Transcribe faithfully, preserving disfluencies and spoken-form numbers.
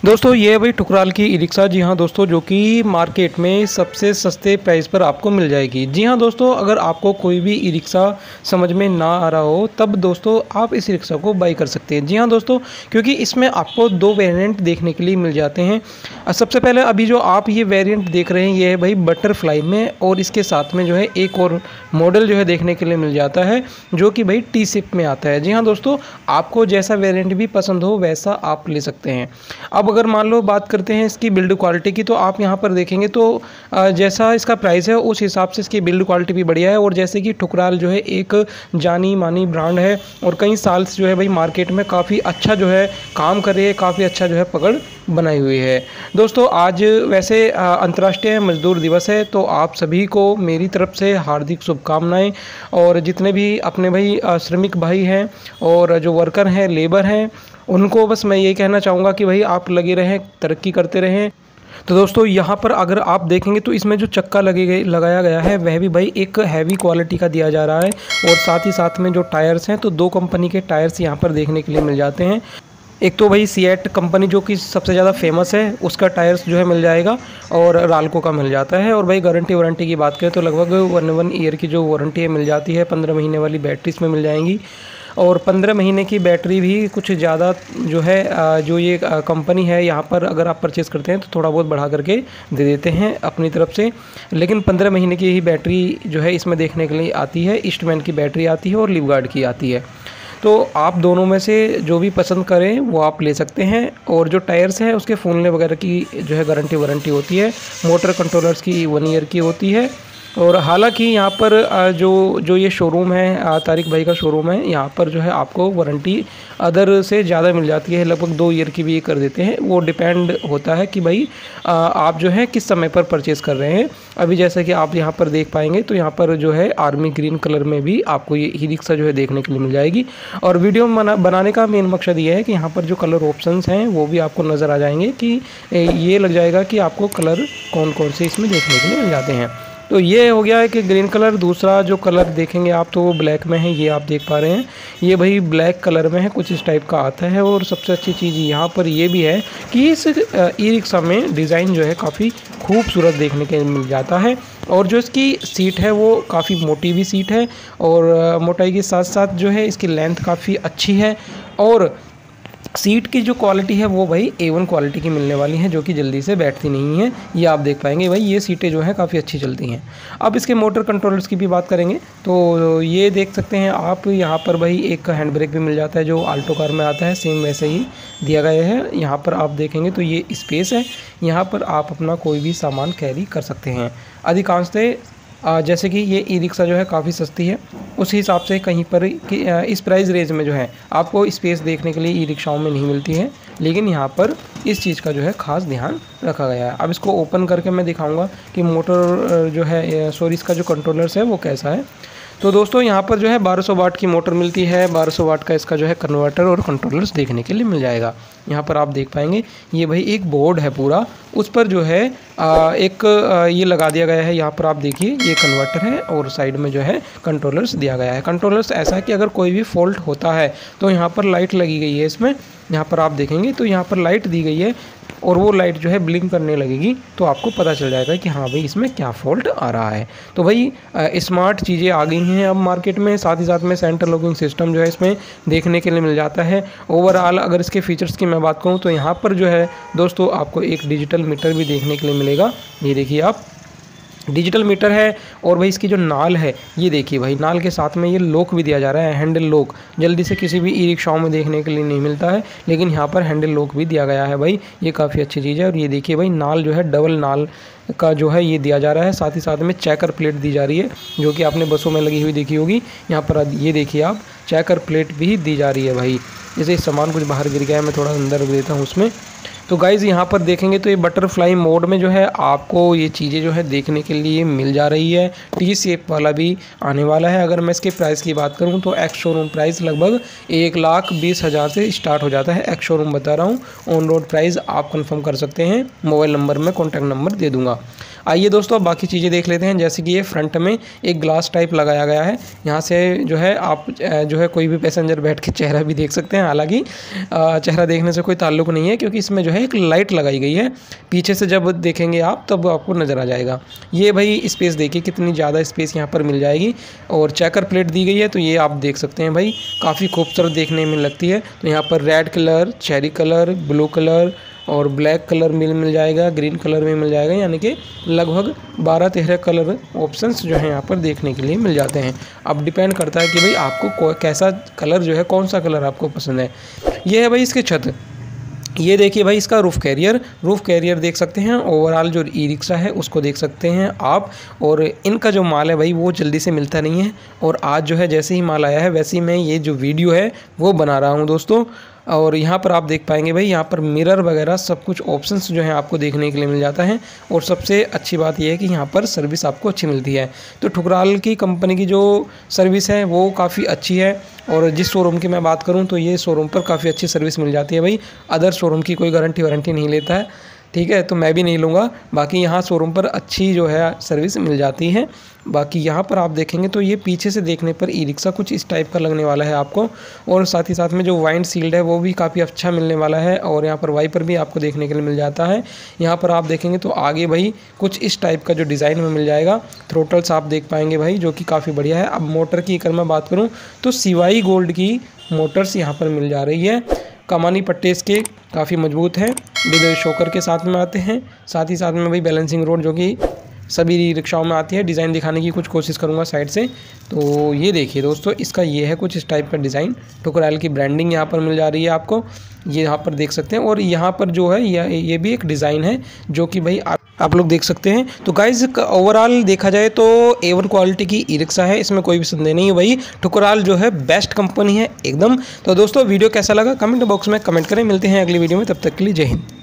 दोस्तों ये है भाई ठुकराल की ई रिक्शा। जी हाँ दोस्तों, जो कि मार्केट में सबसे सस्ते प्राइस पर आपको मिल जाएगी। जी हाँ दोस्तों, अगर आपको कोई भी ई रिक्शा समझ में ना आ रहा हो तब दोस्तों आप इस रिक्शा को बाई कर सकते हैं। जी हाँ दोस्तों, क्योंकि इसमें आपको दो वेरिएंट देखने के लिए मिल जाते हैं। सबसे पहले अभी जो आप ये वेरिएंट देख रहे हैं ये है भाई बटरफ्लाई में, और इसके साथ में जो है एक और मॉडल जो है देखने के लिए मिल जाता है जो कि भाई टी सिप में आता है। जी हाँ दोस्तों, आपको जैसा वेरिएंट भी पसंद हो वैसा आप ले सकते हैं। अब अगर मान लो बात करते हैं इसकी बिल्ड क्वालिटी की, तो आप यहाँ पर देखेंगे तो जैसा इसका प्राइस है उस हिसाब से इसकी बिल्ड क्वालिटी भी बढ़िया है। और जैसे कि ठुकराल जो है एक जानी मानी ब्रांड है और कई साल से जो है भाई मार्केट में काफ़ी अच्छा जो है काम कर रही है, काफ़ी अच्छा जो है पकड़ बनाई हुई है। दोस्तों आज वैसे अंतर्राष्ट्रीय मजदूर दिवस है, तो आप सभी को मेरी तरफ से हार्दिक शुभकामनाएं। और जितने भी अपने भाई श्रमिक भाई हैं और जो वर्कर हैं, लेबर हैं, उनको बस मैं ये कहना चाहूँगा कि भाई आप लगे रहें, तरक्की करते रहें। तो दोस्तों यहाँ पर अगर आप देखेंगे तो इसमें जो चक्का लगे गए लगाया गया है वह भी भाई एक हैवी क्वालिटी का दिया जा रहा है। और साथ ही साथ में जो टायर्स हैं तो दो कंपनी के टायर्स यहाँ पर देखने के लिए मिल जाते हैं। एक तो भाई सीएट कंपनी जो कि सबसे ज़्यादा फेमस है उसका टायर्स जो है मिल जाएगा, और राल्को का मिल जाता है। और भाई गारंटी वारंटी की बात करें तो लगभग वन वन ईयर की जो वारंटी है मिल जाती है। पंद्रह महीने वाली बैटरी इसमें मिल जाएंगी, और पंद्रह महीने की बैटरी भी कुछ ज़्यादा जो है जो ये कंपनी है यहाँ पर अगर आप परचेज़ करते हैं तो थोड़ा बहुत बढ़ा करके दे देते हैं अपनी तरफ से। लेकिन पंद्रह महीने की ही बैटरी जो है इसमें देखने के लिए आती है। ईस्टमैन की बैटरी आती है और लिवगार्ड की आती है। तो आप दोनों में से जो भी पसंद करें वो आप ले सकते हैं। और जो टायर्स हैं उसके फूलने वगैरह की जो है गारंटी वारंटी होती है। मोटर कंट्रोलर्स की वन ईयर की होती है। और हालांकि यहाँ पर जो जो ये शोरूम है, तारिक भाई का शोरूम है, यहाँ पर जो है आपको वारंटी अदर से ज़्यादा मिल जाती है, लगभग दो ईयर की भी कर देते हैं। वो डिपेंड होता है कि भाई आप जो है किस समय पर परचेज़ कर रहे हैं। अभी जैसे कि आप यहाँ पर देख पाएंगे तो यहाँ पर जो है आर्मी ग्रीन कलर में भी आपको ये ई रिक्शा जो है देखने के लिए मिल जाएगी। और वीडियो बना बनाने का मेन मकसद ये है कि यहाँ पर जो कलर ऑप्शंस हैं वो भी आपको नज़र आ जाएंगे, कि ये लग जाएगा कि आपको कलर कौन कौन से इसमें देखने के लिए मिल जाते हैं। तो ये हो गया है कि ग्रीन कलर। दूसरा जो कलर देखेंगे आप तो वो ब्लैक में है, ये आप देख पा रहे हैं, ये भाई ब्लैक कलर में है, कुछ इस टाइप का आता है। और सबसे अच्छी चीज़ यहाँ पर ये भी है कि इस ई रिक्शा में डिज़ाइन जो है काफ़ी खूबसूरत देखने के मिल जाता है। और जो इसकी सीट है वो काफ़ी मोटी भी सीट है, और मोटाई के साथ साथ जो है इसकी लेंथ काफ़ी अच्छी है। और सीट की जो क्वालिटी है वो भाई ए वन क्वालिटी की मिलने वाली है, जो कि जल्दी से बैठती नहीं है। ये आप देख पाएंगे भाई, ये सीटें जो हैं काफ़ी अच्छी चलती हैं। अब इसके मोटर कंट्रोलर्स की भी बात करेंगे तो ये देख सकते हैं आप, यहाँ पर भाई एक हैंड ब्रेक भी मिल जाता है जो आल्टो कार में आता है, सेम वैसे ही दिया गया है। यहाँ पर आप देखेंगे तो ये स्पेस है, यहाँ पर आप अपना कोई भी सामान कैरी कर सकते हैं। अधिकांशतः जैसे कि ये ई रिक्शा जो है काफ़ी सस्ती है, उस हिसाब से कहीं पर कि इस प्राइस रेंज में जो है आपको स्पेस देखने के लिए ई रिक्शाओं में नहीं मिलती है। लेकिन यहाँ पर इस चीज़ का जो है ख़ास ध्यान रखा गया है। अब इसको ओपन करके मैं दिखाऊंगा कि मोटर जो है सॉरी इसका जो कंट्रोलर्स है वो कैसा है। तो दोस्तों यहाँ पर जो है बारह सौ वाट की मोटर मिलती है, बारह सौ वाट का इसका जो है कन्वर्टर और कंट्रोलर्स देखने के लिए मिल जाएगा। यहाँ पर आप देख पाएंगे ये भाई एक बोर्ड है पूरा, उस पर जो है आ, एक आ, ये लगा दिया गया है। यहाँ पर आप देखिए ये कन्वर्टर है और साइड में जो है कंट्रोलर्स दिया गया है। कंट्रोलर्स ऐसा है कि अगर कोई भी फॉल्ट होता है तो यहाँ पर लाइट लगी गई है इसमें, यहाँ पर आप देखेंगे तो यहाँ पर लाइट दी गई है और वो लाइट जो है ब्लिंक करने लगेगी, तो आपको पता चल जाएगा कि हाँ भाई इसमें क्या फॉल्ट आ रहा है। तो भाई स्मार्ट चीज़ें आ गई हैं अब मार्केट में। साथ ही साथ में सेंटर लॉकिंग सिस्टम जो है इसमें देखने के लिए मिल जाता है। ओवरऑल अगर इसके फीचर्स की मैं बात करूँ तो यहाँ पर जो है दोस्तों आपको एक डिजिटल मीटर भी देखने के लिए मिलेगा। ये देखिए आप, डिजिटल मीटर है। और भाई इसकी जो नाल है ये देखिए भाई, नाल के साथ में ये लॉक भी दिया जा रहा है, हैंडल लॉक। जल्दी से किसी भी ई रिक्शाओं में देखने के लिए नहीं मिलता है, लेकिन यहाँ पर हैंडल लॉक भी दिया गया है भाई, ये काफ़ी अच्छी चीज़ है। और ये देखिए भाई नाल जो है डबल नाल का जो है ये दिया जा रहा है। साथ ही साथ में चेकर प्लेट दी जा रही है, जो कि आपने बसों में लगी हुई देखी होगी। यहाँ पर ये देखिए आप, चेकर प्लेट भी दी जा रही है भाई। जैसे इस सामान कुछ बाहर गिर गया है, मैं थोड़ा अंदर रख देता हूँ उसमें। तो गाइज़ यहाँ पर देखेंगे तो ये बटरफ्लाई मोड में जो है आपको ये चीज़ें जो है देखने के लिए मिल जा रही है। टी शेप वाला भी आने वाला है। अगर मैं इसके प्राइस की बात करूँ तो एक्स शोरूम प्राइस लगभग एक लाख बीस हज़ार से स्टार्ट हो जाता है। एक्स शोरूम बता रहा हूँ, ऑन रोड प्राइस आप कंफर्म कर सकते हैं। मोबाइल नंबर में कॉन्टैक्ट नंबर दे दूँगा। आइए दोस्तों अब बाकी चीज़ें देख लेते हैं। जैसे कि ये फ्रंट में एक ग्लास टाइप लगाया गया है, यहाँ से जो है आप जो है कोई भी पैसेंजर बैठ के चेहरा भी देख सकते हैं। हालांकि चेहरा देखने से कोई ताल्लुक़ नहीं है, क्योंकि इसमें जो है एक लाइट लगाई गई है, पीछे से जब देखेंगे आप तब आपको नज़र आ जाएगा। ये भाई स्पेस देखिए कितनी ज़्यादा स्पेस यहाँ पर मिल जाएगी, और चेकर प्लेट दी गई है, तो ये आप देख सकते हैं भाई काफ़ी खूबसूरत देखने में लगती है। तो यहाँ पर red colour, cherry colour, blue colour और ब्लैक कलर मिल मिल जाएगा, ग्रीन कलर में मिल जाएगा, यानी कि लगभग बारह तेरह कलर ऑप्शंस जो है यहाँ पर देखने के लिए मिल जाते हैं। अब डिपेंड करता है कि भाई आपको कैसा कलर जो है, कौन सा कलर आपको पसंद है। ये है भाई इसके छत। ये देखिए भाई इसका रूफ़ कैरियर, रूफ़ कैरियर देख सकते हैं। ओवरऑल जो ई रिक्शा है उसको देख सकते हैं आप। और इनका जो माल है भाई वो जल्दी से मिलता नहीं है, और आज जो है जैसे ही माल आया है वैसे ही मैं ये जो वीडियो है वो बना रहा हूँ दोस्तों। और यहाँ पर आप देख पाएंगे भाई यहाँ पर मिरर वगैरह सब कुछ ऑप्शंस जो है आपको देखने के लिए मिल जाता है। और सबसे अच्छी बात यह है कि यहाँ पर सर्विस आपको अच्छी मिलती है। तो ठुकराल की कंपनी की जो सर्विस है वो काफ़ी अच्छी है। और जिस शोरूम की मैं बात करूँ तो ये शोरूम पर काफ़ी अच्छी सर्विस मिल जाती है भाई। अदर शोरूम की कोई गारंटी वारंटी नहीं लेता है, ठीक है, तो मैं भी नहीं लूँगा। बाकी यहाँ शोरूम पर अच्छी जो है सर्विस मिल जाती है। बाकी यहाँ पर आप देखेंगे तो ये पीछे से देखने पर ई रिक्शा कुछ इस टाइप का लगने वाला है आपको। और साथ ही साथ में जो वाइंड शील्ड है वो भी काफ़ी अच्छा मिलने वाला है। और यहाँ पर वाइपर भी आपको देखने के लिए मिल जाता है। यहाँ पर आप देखेंगे तो आगे भाई कुछ इस टाइप का जो डिज़ाइन में मिल जाएगा। थ्रोटल्स आप देख पाएंगे भाई जो कि काफ़ी बढ़िया है। अब मोटर की अगर मैं बात करूँ तो सिवाई गोल्ड की मोटर्स यहाँ पर मिल जा रही है। कमानी पट्टे इसके काफ़ी मजबूत हैं, विद शोकर के साथ में आते हैं। साथ ही साथ में भाई बैलेंसिंग रोड जो कि सभी रिक्शाओं में आती है। डिज़ाइन दिखाने की कुछ कोशिश करूंगा साइड से। तो ये देखिए दोस्तों इसका ये है कुछ इस टाइप का डिज़ाइन। ठुकराल की ब्रांडिंग यहाँ पर मिल जा रही है आपको, ये यहाँ पर देख सकते हैं। और यहाँ पर जो है ये ये भी एक डिज़ाइन है जो कि भाई आप, आप लोग देख सकते हैं। तो गाइज ओवरऑल देखा जाए तो ए वन क्वालिटी की ई रिक्शा है, इसमें कोई भी संदेह नहीं है भाई। ठुकराल जो है बेस्ट कंपनी है एकदम। तो दोस्तों वीडियो कैसा लगा कमेंट बॉक्स में कमेंट करें। मिलते हैं अगली वीडियो में, तब तक के लिए जय हिंद।